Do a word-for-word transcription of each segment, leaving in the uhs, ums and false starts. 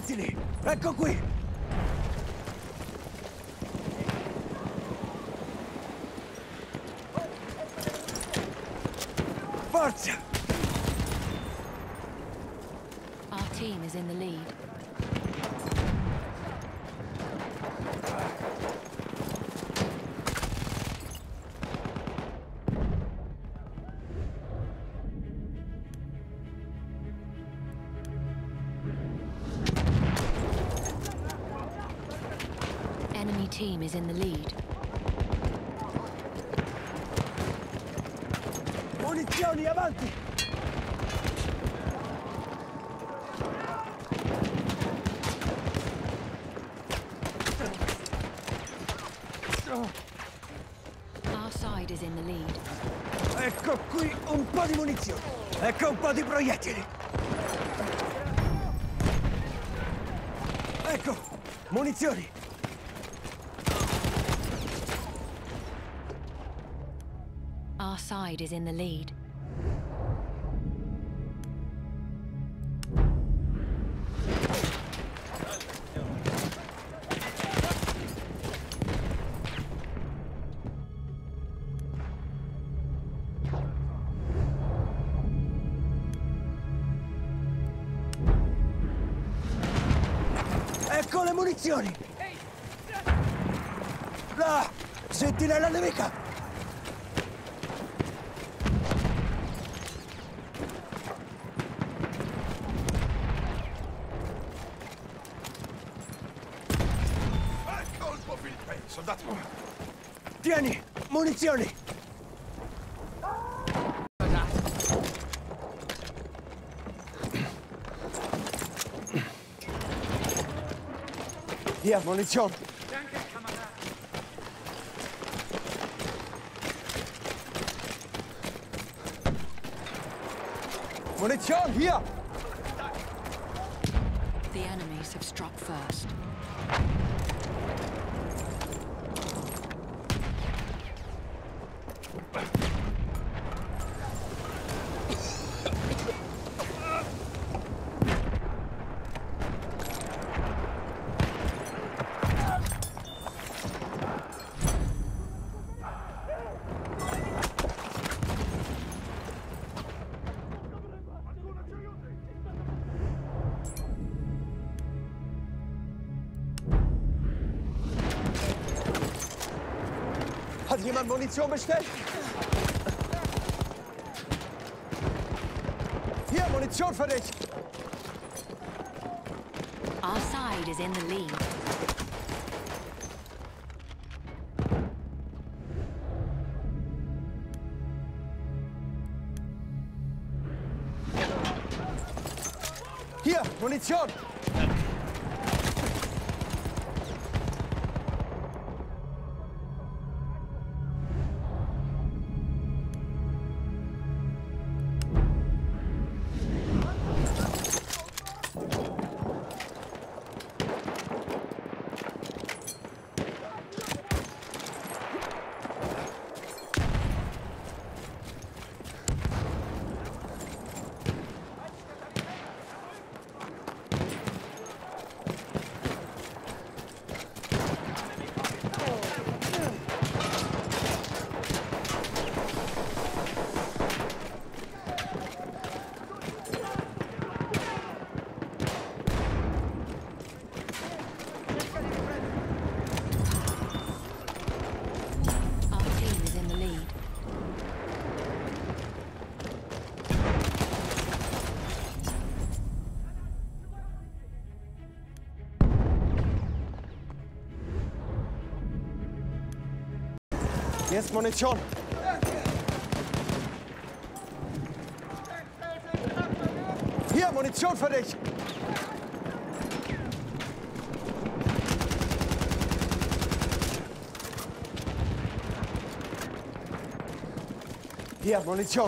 proiettili! Ecco qui! Forza! Our team is in the lead. Enemy team is in the lead. Munizioni, avanti! Our side is in the lead. Ecco qui un po' di munizioni. Ecco un po' di proiettili. Ecco, munizioni. Our side is in the lead. Ecco le munizioni! Là! Sentinella nemica! Ecco il tuo figlio! Soldato! Tieni! Munizioni! Via, munizioni! Munition, hier! The enemies have struck first. Hat jemand Munition bestellt? Hier, Munition für dich! Our side is in the lead. Hier, Munition! Jetzt Munition! Hier, Munition für dich! Hier, Munition!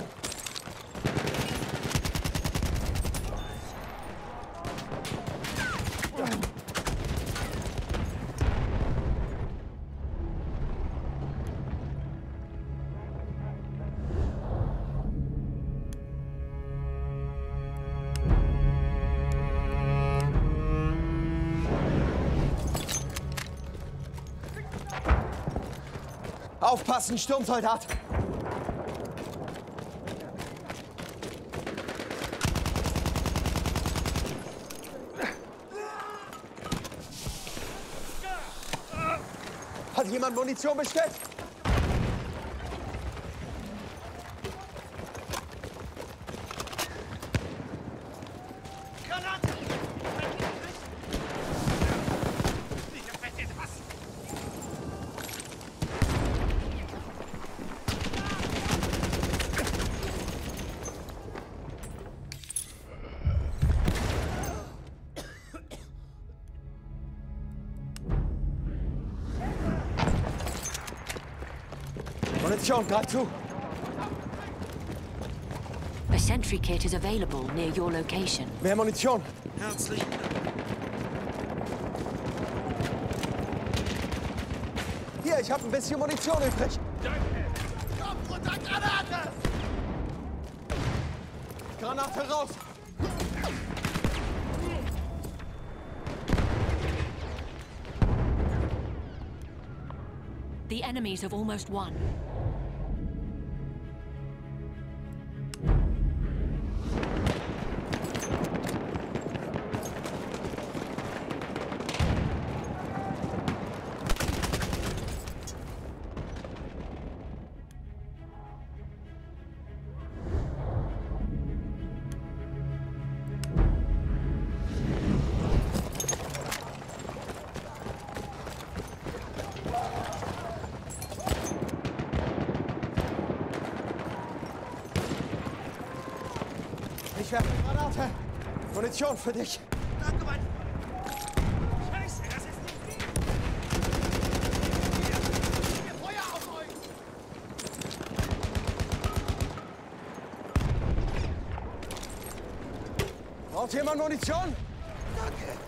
Aufpassen, Sturmsoldat! Hat jemand Munition bestellt? Munition, greif zu! A sentry kit is available near your location. Mehr Munition! Herzlichen Dank. Hier, ich habe ein bisschen Munition übrig. Danke. Komm, runter, Granate! Granate raus! The enemies have almost won. Ich werfe eine Granate. Munition für dich. Danke, mein Freund. Scheiße, das ist nicht viel. Hier, Feuer auf euch! Braucht jemand Munition? Danke.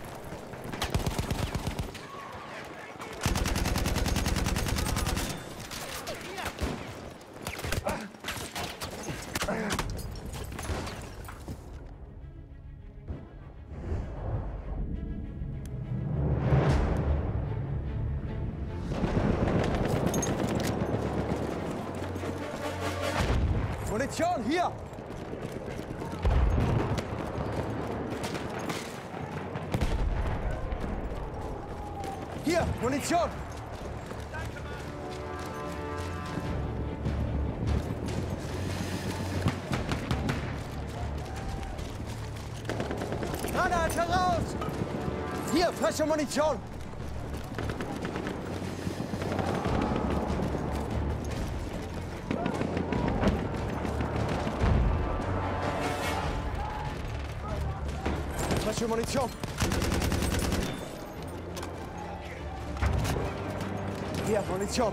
Munition, hier! Hier, Munition! Granate raus! Hier, frische Munition! Frische Munition! Hier, Munition!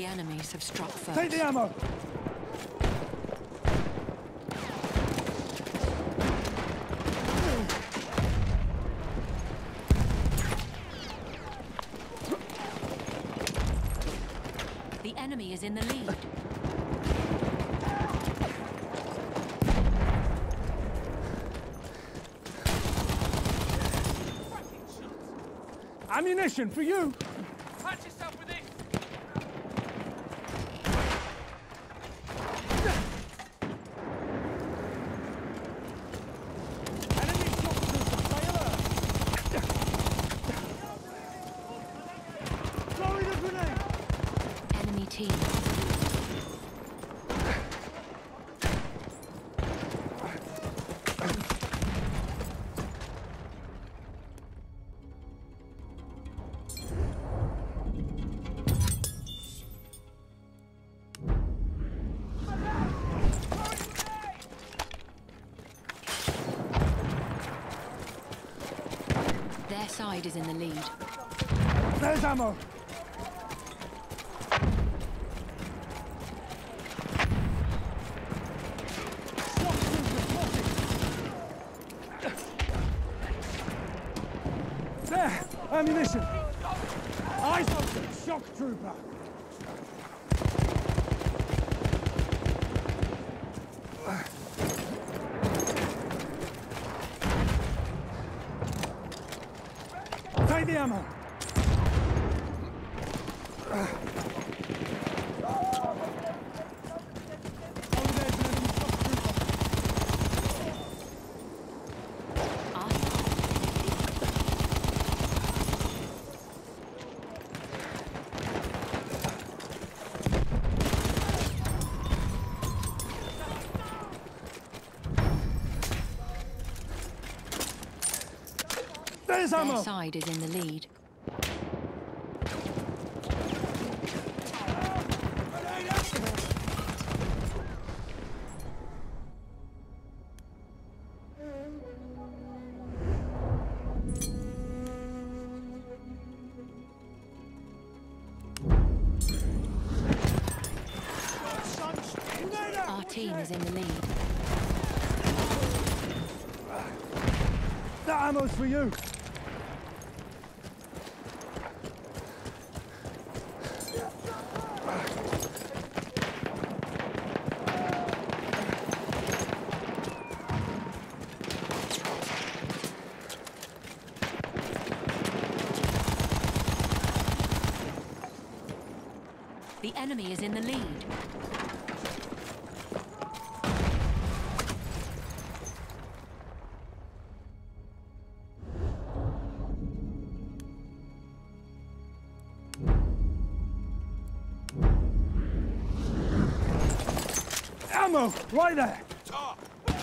The enemies have struck first. Take the ammo! The enemy is in the lead. Ammunition for you! Patch yourself with this! Enemy shock trooper, stay alert! Throwing a grenade! Enemy team. Their side is in the lead. There's ammo! Shock trooper spotted! There! Ammunition! Eyes open! Shock trooper! Take the ammo! Over there's an enemy shock trooper. Our side. There's ammo! Their side is in the lead. Our team is in the lead. That ammo's for you! The enemy is in the lead. Ammo! Right there! Top!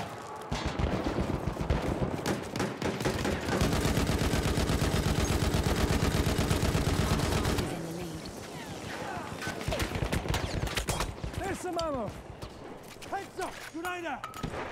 Is in the lead. There's some ammo! Heads up! Grenade out!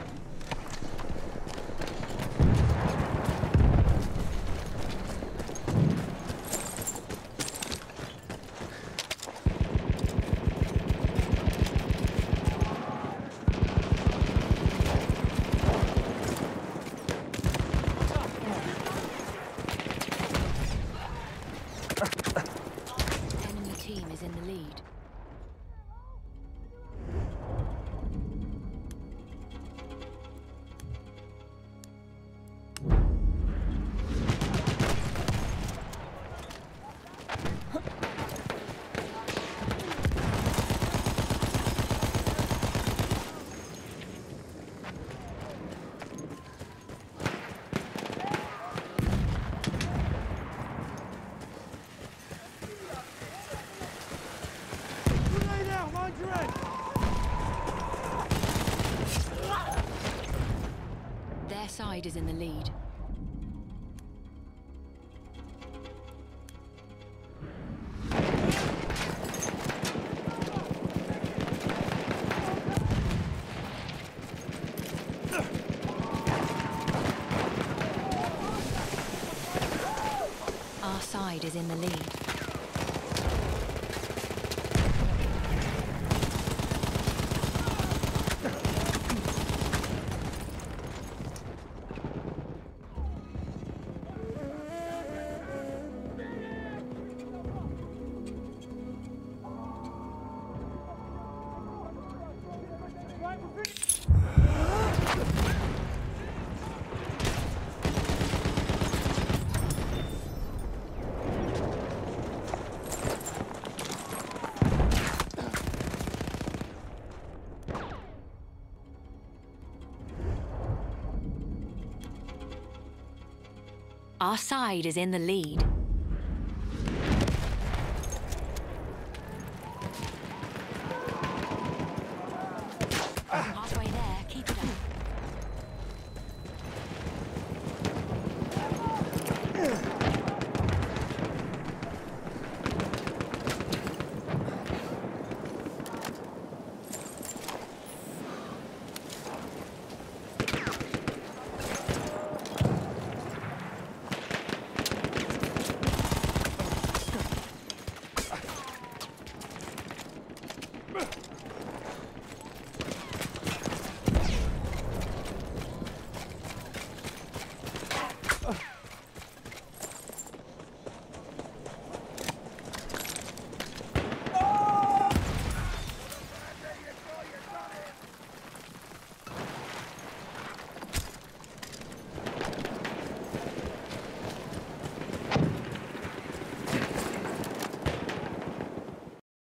Enemy team is in the lead. Grenade out! Mind your head! Their side is in the lead. Our side is in the lead. Our side is in the lead.